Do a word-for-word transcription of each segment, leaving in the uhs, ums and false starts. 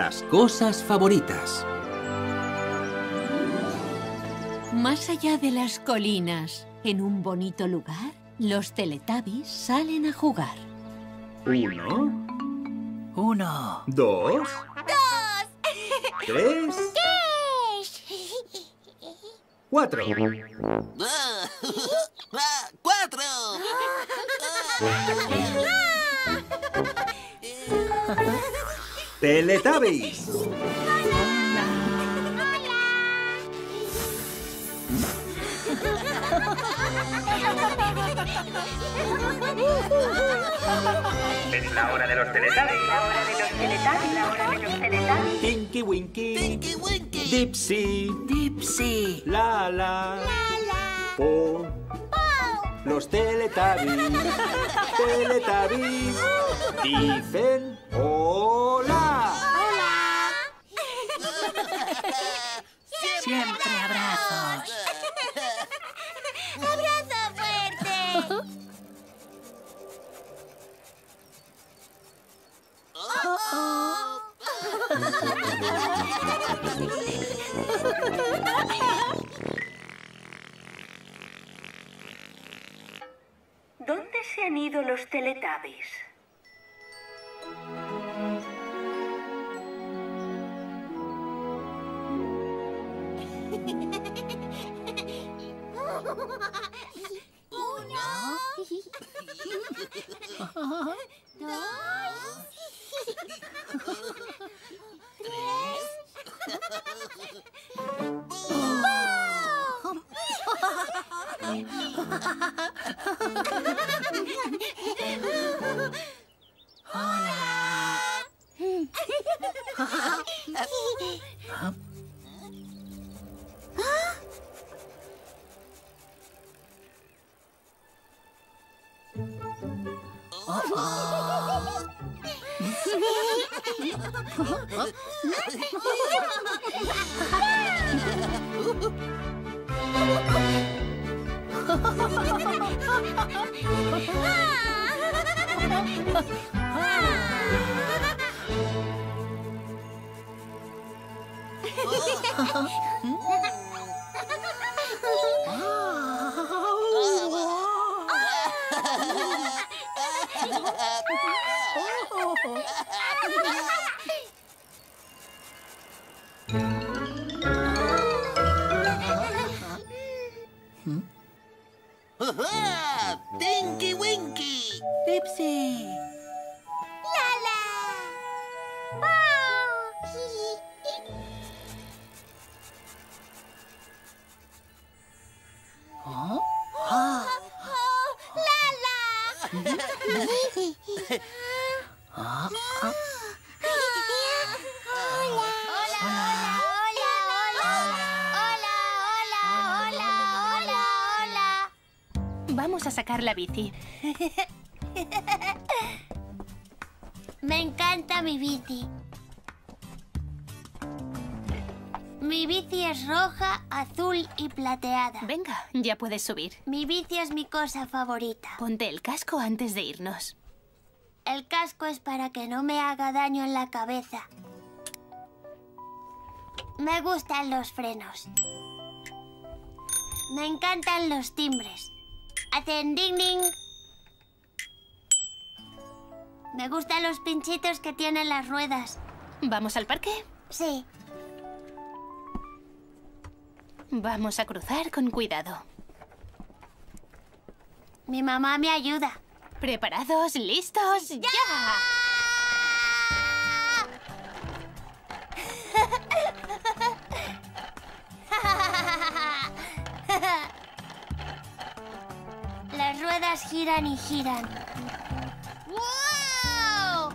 Las cosas favoritas. Más allá de las colinas, en un bonito lugar, los Teletubbies salen a jugar. Uno. Uno. Dos. ¡Dos! Tres. ¡Tres! Cuatro. Ah, ah, ¡Cuatro! Teletubbies. Es la hora de los Teletubbies. La hora de los Teletubbies. La hora de los Teletubbies. Tinky Winky. Tinky Winky. Dipsy. Dipsy. Lala. ¡Lala! Po. Los Teletubbies. Teletubbies. Dicen hola. ¡Hola! Siempre abrazos. ¡Abrazo fuerte! Oh, oh. ¿Dónde se han ido los Teletubbies? Uno. Dos. Tres. ¡Ajá! ¡Tinky Winky! Dipsy. ¡Lala! ¿Oh? Ah. ¡Oh! ¡Lala! Ah, ah. ¡Hola! ¡Hola! ¡Hola! ¡Hola! ¡Hola! ¡Hola! ¡Hola! ¡Hola! Vamos a sacar la bici. Me encanta mi bici. Mi bici es roja, azul y plateada. Venga, ya puedes subir. Mi bici es mi cosa favorita. Ponte el casco antes de irnos. El casco es para que no me haga daño en la cabeza. Me gustan los frenos. Me encantan los timbres. Hacen ding ding. Me gustan los pinchitos que tienen las ruedas. ¿Vamos al parque? Sí. Vamos a cruzar con cuidado. Mi mamá me ayuda. ¿Preparados? ¿Listos? ¡Ya! Las ruedas giran y giran. ¡Wow!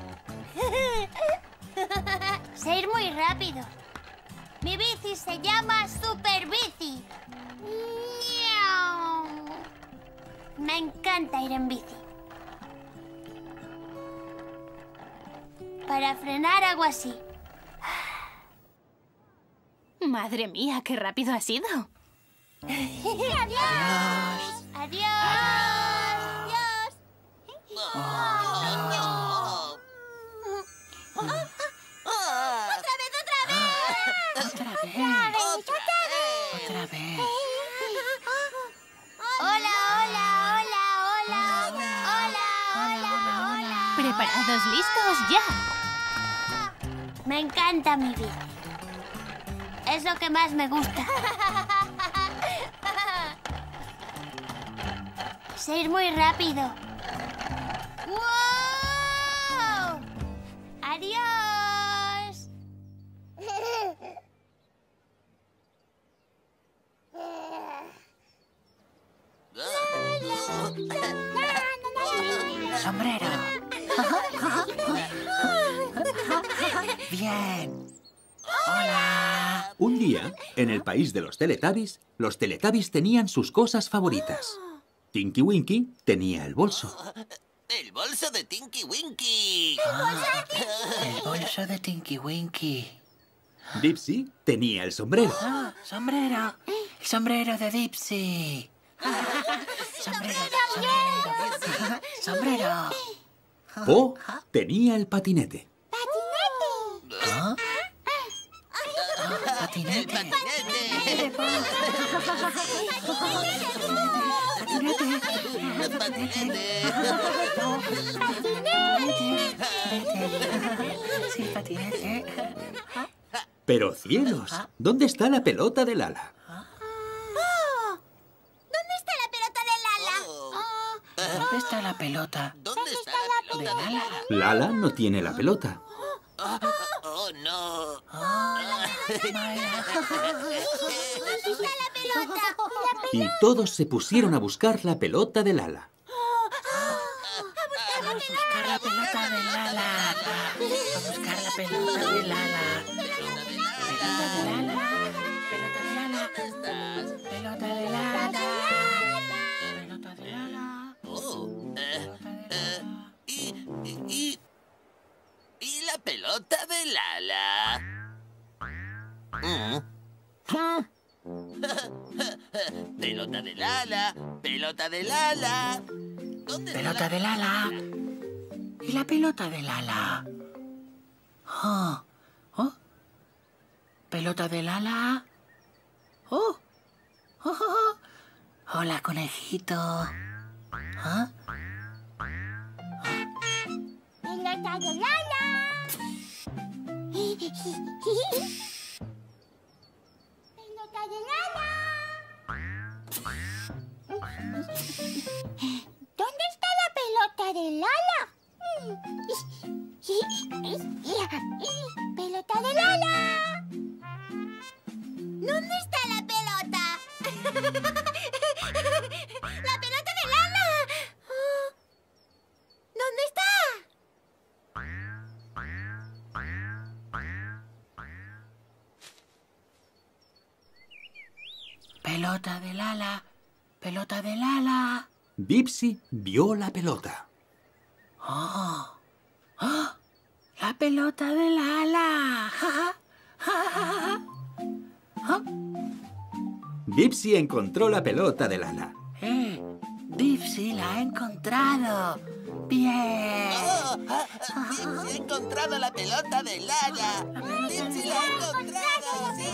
Sé ir muy rápido. Mi bici se llama Super Bici. ¡Miau! Me encanta ir en bici. Para frenar hago así. Madre mía, qué rápido ha sido. ¡Adiós! ¡Adiós! ¡Adiós! Oh, no. Ah, Otra vez. Otra vez. Hola, hola, hola, hola. Hola, hola, hola. ¿Preparados, listos, ya? Me encanta mi bici. Es lo que más me gusta. Sé ir muy rápido. ¡Wow! ¡Adiós! Sombrero. Bien. Hola. Un día, en el país de los Teletubbies, los Teletubbies tenían sus cosas favoritas. Tinky Winky tenía el bolso. ¡El bolso de Tinky Winky! El bolso de Tinky Winky. Dipsy tenía el sombrero. Ah, sombrero. El sombrero de Dipsy. Sombrero, sombrero. Sombrero. Po tenía el patinete. ¿Ah? Patinete. ¡Patinete! Sí, patinete. Pero cielos, ¿dónde está la pelota de Lala? ¿Dónde está la pelota de Lala? ¿Dónde está la pelota ¿Dónde está la de pelota? Lala? Lala no tiene la pelota. ¡Oh, no! Y todos se pusieron a buscar la pelota de Lala. A buscar la pelota de Lala. A buscar la pelota de Lala. Pelota de Lala. Pelota de Lala. Pelota de Lala. Pelota de Lala. Oh, eh, eh, y, y, y la pelota de Lala. Mm. Pelota de Lala, pelota de Lala. ¿Dónde está Pelota de Lala. ¿Y la pelota de Lala? Oh. Oh. Pelota de Lala. Oh. Oh, oh, oh. Hola, conejito. ¿Ah? ¡Pelota de Lala! ¡Pelota de Lala! ¿Dónde está la pelota de Lala? ¡Pelota de Lala! ¿Dónde está la pelota? ¡La pelota de Lala! ¿Dónde está? Pelota de Lala. Pelota de Lala. Dipsy vio la pelota. Oh. Oh. La pelota de Lala. Oh. Dipsy encontró la pelota de Lala. Eh, Dipsy la ha encontrado. Bien. Oh, ah, ah, Dipsy ha encontrado la pelota de Lala. Dipsy la ha encontrado. ¡Sí!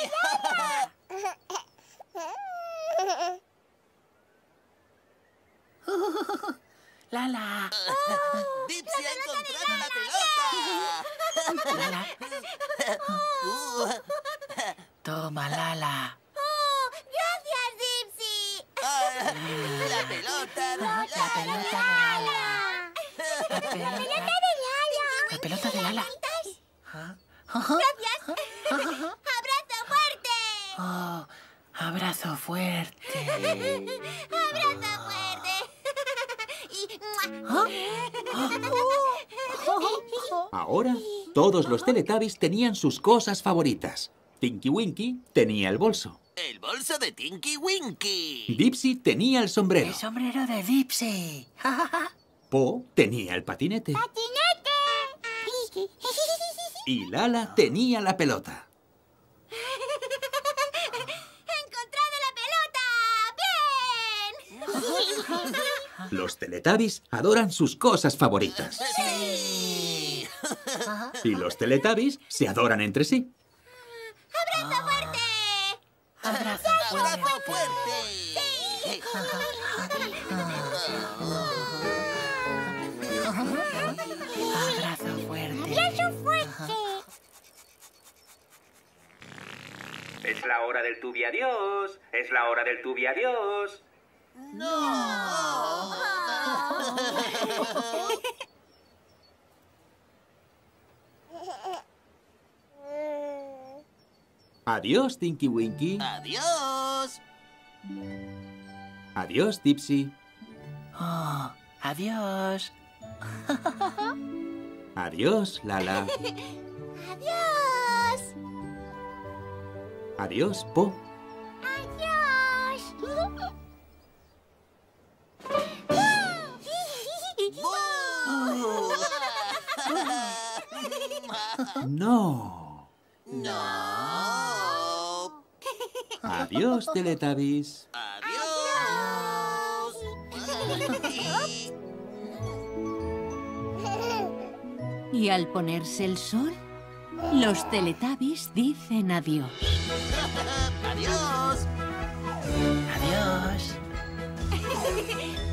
Lala. Dipsy ha encontrado la pelota. Lala. Uh, Toma, Lala. ¡Oh! ¡Gracias, Dipsy! ah, la pelota de La pelota de Lala. La pelota, ¡De Lala! la pelota de Lala. ¡Gracias! ¡Abrazo fuerte! Oh, abrazo fuerte. ¡Abrazo fuerte! Y... Ahora, todos los Teletubbies tenían sus cosas favoritas. Tinky Winky tenía el bolso. El bolso de Tinky Winky. Dipsy tenía el sombrero. El sombrero de Dipsy. Po tenía el patinete. ¡Patinete! Y Lala tenía la pelota. ¡He encontrado la pelota! ¡Bien! Los Teletubbies adoran sus cosas favoritas. Sí. Y los Teletubbies se adoran entre sí. ¡Abrazo fuerte! Abrazo ¡Abrazo fuerte. fuerte! Abrazo fuerte. ¡Abrazo fuerte! Es la hora del tubi adiós. Es la hora del tubi adiós. ¡No! Adiós, Tinky Winky. ¡Adiós! Adiós, Dipsy. Oh, adiós. Adiós, Lala. ¡Adiós! Adiós, Po. ¡Adiós! No. ¡No! Adiós, Teletubbies. ¡Adiós! Y al ponerse el sol, los Teletubbies dicen adiós. ¡Adiós! Adiós.